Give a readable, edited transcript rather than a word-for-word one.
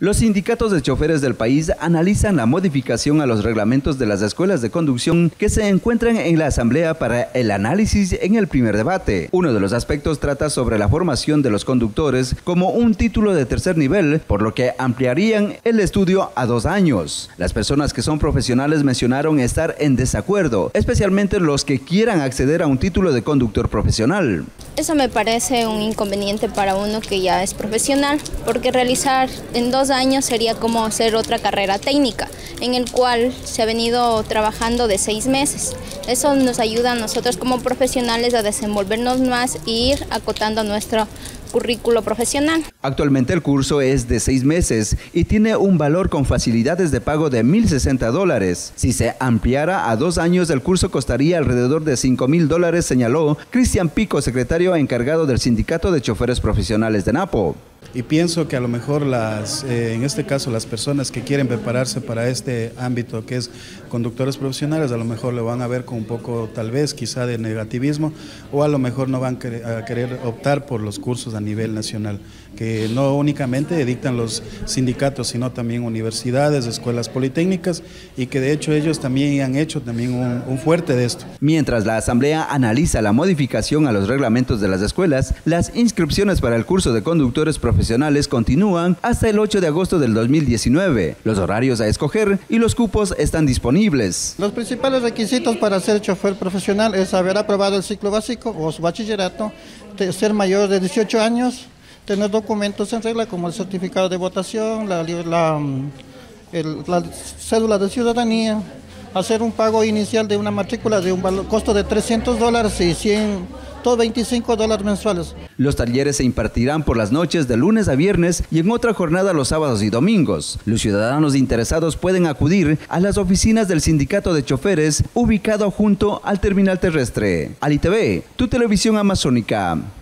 Los sindicatos de choferes del país analizan la modificación a los reglamentos de las escuelas de conducción que se encuentran en la Asamblea para el análisis en el primer debate. Uno de los aspectos trata sobre la formación de los conductores como un título de tercer nivel, por lo que ampliarían el estudio a 2 años. Las personas que son profesionales mencionaron estar en desacuerdo, especialmente los que quieran acceder a un título de conductor profesional. Eso me parece un inconveniente para uno que ya es profesional, porque realizar en 2 años sería como hacer otra carrera técnica, en el cual se ha venido trabajando de 6 meses. Eso nos ayuda a nosotros como profesionales a desenvolvernos más e ir acotando nuestro currículo profesional. Actualmente el curso es de 6 meses y tiene un valor con facilidades de pago de $1,060. Si se ampliara a 2 años, el curso costaría alrededor de $5,000, señaló Cristian Pico, secretario encargado del Sindicato de Choferes Profesionales de Napo. Y pienso que a lo mejor en este caso las personas que quieren prepararse para este ámbito que es conductores profesionales, a lo mejor lo van a ver con un poco tal vez quizá de negativismo, o a lo mejor no van a querer optar por los cursos a nivel nacional, que no únicamente dictan los sindicatos, sino también universidades, escuelas politécnicas, y que de hecho ellos también han hecho un fuerte de esto. Mientras la Asamblea analiza la modificación a los reglamentos de las escuelas, las inscripciones para el curso de conductores profesionales continúan hasta el 8 de agosto del 2019. Los horarios a escoger y los cupos están disponibles. Los principales requisitos para ser chofer profesional es haber aprobado el ciclo básico o su bachillerato, ser mayor de 18 años, tener documentos en regla como el certificado de votación, la cédula de ciudadanía, hacer un pago inicial de una matrícula de un costo de $300 y $125 mensuales. Los talleres se impartirán por las noches de lunes a viernes y en otra jornada los sábados y domingos. Los ciudadanos interesados pueden acudir a las oficinas del Sindicato de Choferes ubicado junto al terminal terrestre. Ali TV, tu televisión amazónica.